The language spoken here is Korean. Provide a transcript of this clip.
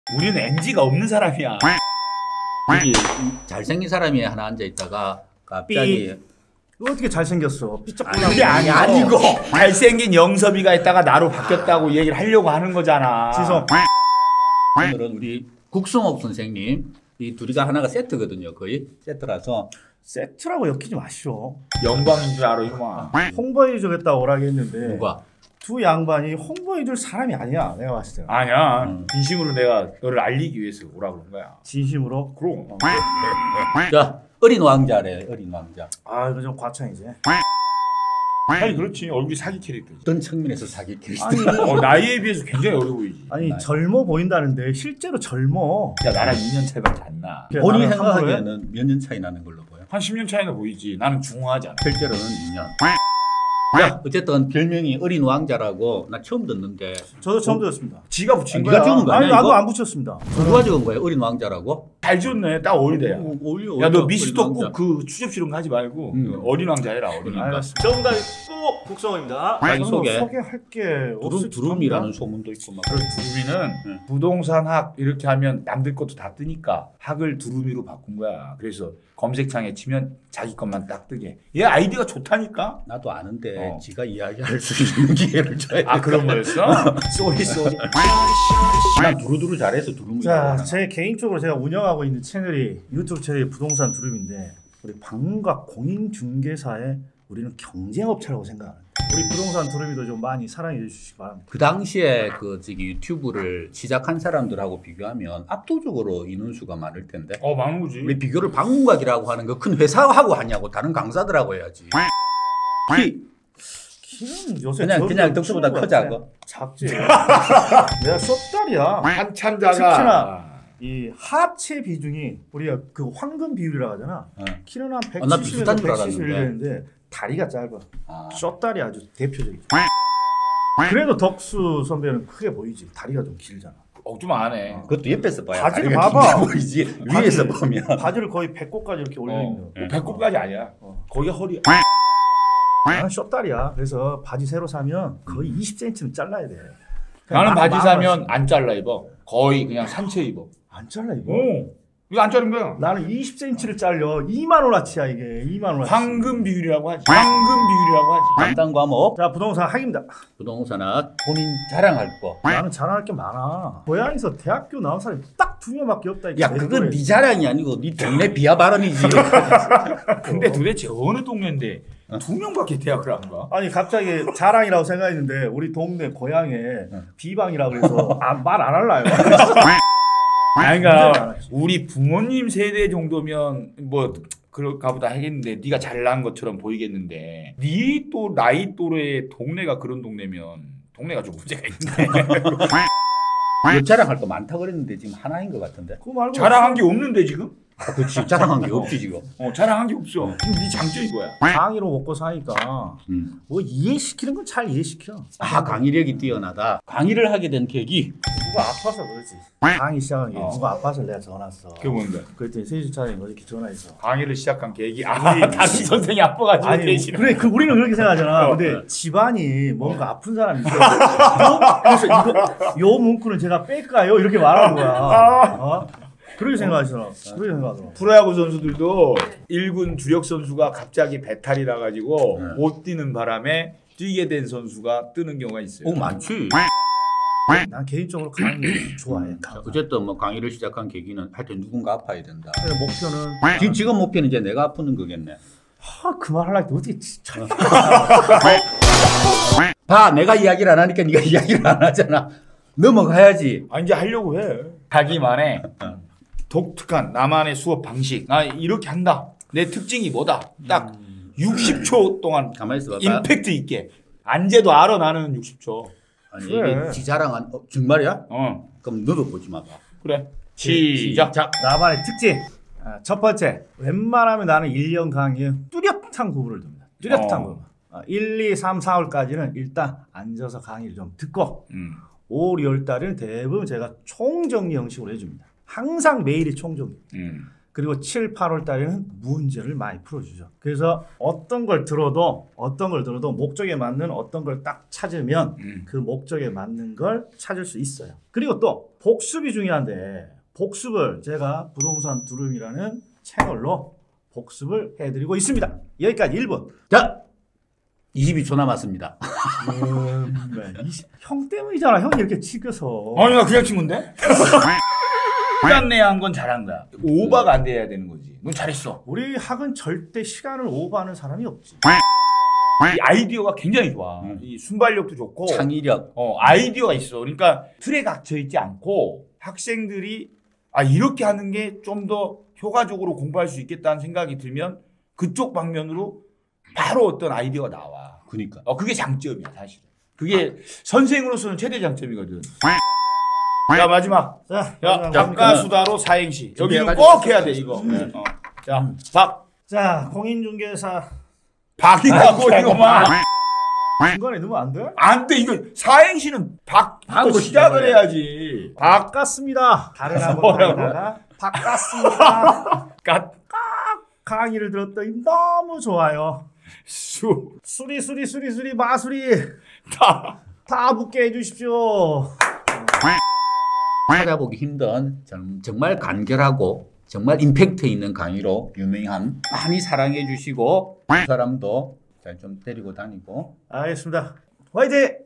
우리는 NG가 없는 사람이야. 여기 잘생긴 사람이 하나 앉아 있다가 갑자기 어떻게 잘생겼어? 삐쩍 그게 아니고 잘생긴 영섭이가 있다가 나로 바뀌었다고 얘기를 하려고 하는 거잖아. 지성. 오늘은 우리 국성옥 선생님 이 둘이가 하나가 세트거든요. 거의 세트라서 세트라고 엮이지 마시오. 영광인 줄 알아 이놈아. 홍보해주겠다 오라고 했는데 누가? 두 양반이 홍보해줄 사람이 아니야. 내가 봤을 때. 아니야. 진심으로 내가 너를 알리기 위해서 오라고 그런 거야. 진심으로? 그럼. 자, 어린 왕자래. 어린 왕자. 아 이거 좀 과찬이지. 아니 그렇지. 얼굴이 사기 캐릭터지. 어떤 측면에서 사기 캐릭터? 아니, 나이에 비해서 굉장히 어려 보이지. 아니 젊어 보인다는데 실제로 젊어. 야 나랑 2년 차이밖에 안 나. 본인이 나는 함부로 해? 생각하기에는 몇 년 차이 나는 걸로 보여. 한 10년 차이나 보이지. 나는 중후하잖아. 실제로는 2년. 자, 어쨌든 별명이 어린 왕자라고 나 처음 듣는데 저도 처음 들었습니다. 지가 붙인 네가 거야. 지은 거 아니 아니야? 나도 이거? 안 붙였습니다. 누가 적은 거야? 어린 왕자라고? 잘 지었네. 딱 어울리대야. 어울려. 야 너 어린 미스도 왕자. 꼭 그 추접시름 하지 말고 어린 왕자 해라. 어린 왕자. 알겠습니다. 정답 있고 국성입니다. 자기 소개. 소개할 게 없을 두rum이라는 소문도 있고 막. 그 두루미는 부동산 학 이렇게 하면 남들 것도 다 뜨니까 학을 두루미로 바꾼 거야. 그래서 검색창에 치면 자기 것만 딱 뜨게. 얘 아이디가 좋다니까. 나도 아는데 지가 이야기할 수 있는 기회를 줘야 돼. 아 그런 거였어? 쏘리. 난 두루두루 잘해서 두루미. 자, 제 개인적으로 제가 운영하고 있는 채널이 유튜브 채널이 부동산 두rum인데 우리 방문각 공인중개사에 우리는 경쟁업체라고 생각합니다. 우리 부동산 두rum이도 좀 많이 사랑해 주시기 바랍니다. 그 당시에 그 저기 유튜브를 시작한 사람들하고 비교하면 압도적으로 인원수가 많을 텐데. 많은 거지. 왜 비교를 방문각이라고 하는 그 큰 회사하고 하냐고 다른 강사들하고 해야지. 키는 요새 그냥 덕수보다 크자고. 작지. 내가 숏다리야. 한참 특히나 이 하체 비중이 우리가 그 황금 비율이라고 하잖아. 키는 한 나 비슷한 170에서 줄 알았는데. 171 되는데 다리가 짧아. 아. 숏다리 아주 대표적이지. 그래도 덕수 선배는 크게 보이지. 다리가 좀 길잖아. 좀 안 해. 그것도 옆에서 봐야 바지를 다리가 봐봐. 길게 보이지. 위에서 보면. 바지를 거의 배꼽까지 이렇게 올려 있는. 배꼽까지 아니야. 거기가 허리야. 나는 숏다리야. 그래서 바지 새로 사면 거의 20cm는 잘라야 돼. 나는 바지 사면 안 잘라 입어. 거의 그냥 산채 입어. 안 잘라 이거. 이거 안 자른 거야. 나는 20cm를 잘려. 2만 원어치야 이게. 2만 원어치. 황금 비율이라고 하지. 황금 비율이라고 하지. 간단 과목. 자, 부동산 학입니다. 부동산학 본인 자랑할 거. 나는 자랑할 게 많아. 고향에서 대학교 나온 사람이 딱 2명밖에 없다. 야, 그건 네 자랑이 아니고 네 동네 비하 발언이지. 근데 도대체 어느 동네인데 2명밖에 대학을 안 가? 아니 갑자기 자랑이라고 생각했는데 우리 동네 고향에 비방이라고 해서 말 안 할라요. 아니 그러니까 우리 부모님 세대 정도면 뭐 그럴까 보다 하겠는데 네가 잘난 것처럼 보이겠는데 네 또 나이 또래의 동네가 그런 동네면 동네가 좀 문제가 있는데 몇 자랑할 거 많다 그랬는데 지금 하나인 것 같은데. 그거 말고 자랑한 게 없는데 지금? 그렇지. 자랑한 게 없지 지금. 자랑한 게 없어. 그럼 네 장점이 뭐야? 강의로 먹고 사니까 뭐 이해시키는 건 잘 이해시켜. 아, 강의력이 뛰어나다. 강의를 하게 된 계기. 누가 아파서 그러지. 강의 시작한 게 누가 아파서 내가 전화 왔어. 그게 뭔데? 그랬더니 세주차장이 어저께 전화해서. 강의를 시작한 계기. 다기 선생이 아파가지고 아니 계시는. 그래 우리는 그렇게 생각하잖아. 근데 집안이 뭔가 아픈 사람이 있어. 그래서 요 문구는 제가 뺄까요? 이렇게 말하는 거야. 그렇게 생각하시더라. 그렇게 생각하더라. 프로야구 선수들도 1군 주력 선수가 갑자기 배탈이 나가지고 못 뛰는 바람에 뛰게 된 선수가 뜨는 경우가 있어요. 많지. 난 개인적으로 강의 좋아해. 어쨌든 뭐 강의를 시작한 계기는 하여튼 누군가 아파야 된다. 목표는 지금 목표는 이제 내가 아프는 거겠네. 그 말 하려고 어떻게 진짜. 봐, 내가 이야기를 안 하니까 네가 이야기를 안 하잖아. 넘어가야지. 이제 하려고 해. 자기만의 독특한 나만의 수업 방식. 나 이렇게 한다. 내 특징이 뭐다. 딱 60초 동안 가만히 있어봐. 임팩트 있게. 안재도 알아 나는 60초. 아니 그래. 이게 지 자랑한 정말이야? 그럼 너도 보지 마봐. 그래. 시작. 나만의 특징. 첫 번째, 웬만하면 나는 1년 강의에 뚜렷한 구분을 둡니다. 뚜렷한 구분. 1, 2, 3, 4월까지는 일단 앉아서 강의를 좀 듣고 5, 6월 달에는 대부분 제가 총정리 형식으로 해줍니다. 항상 매일이 총정리. 그리고 7, 8월 달에는 문제를 많이 풀어주죠. 그래서 어떤 걸 들어도 목적에 맞는 어떤 걸 딱 찾으면 그 목적에 맞는 걸 찾을 수 있어요. 그리고 또 복습이 중요한데 복습을 제가 부동산 두루미라는 채널로 복습을 해드리고 있습니다. 여기까지 1분. 자, 22초 남았습니다. 형 때문이잖아. 형이 이렇게 치켜서. 아니 나 그냥 친 건데? 시간 내야 한 건 잘한 거야. 오버가 안 돼야 되는 거지. 넌 잘했어. 우리 학은 절대 시간을 오버하는 사람이 없지. 이 아이디어가 굉장히 좋아. 이 순발력도 좋고 창의력. 아이디어가 있어. 그러니까 틀에 갇혀 있지 않고 학생들이 이렇게 하는 게 좀 더 효과적으로 공부할 수 있겠다는 생각이 들면 그쪽 방면으로 바로 어떤 아이디어가 나와. 그러니까. 그게 장점이야 사실. 그게 선생으로서는 최대 장점이거든. 자 마지막. 야 작가 수다로 사행시. 여기는 꼭 해야 돼 이거. 자 박. 자 공인중개사. 박이라고 이거만. 중간에 넣으면 안 돼? 안 돼 이거 사행시는 박부터 시작을 해야지. 바꿨습니다. 다른 학원 다니다가 바꿨습니다. 갓. 강의를 들었더니 너무 좋아요. 수리 마수리 다 붙게 해주십시오. 찾아보기 힘든 정말 간결하고 정말 임팩트 있는 강의로 유명한 많이 사랑해 주시고 그 사람도 잘 좀 데리고 다니고. 알겠습니다. 화이팅!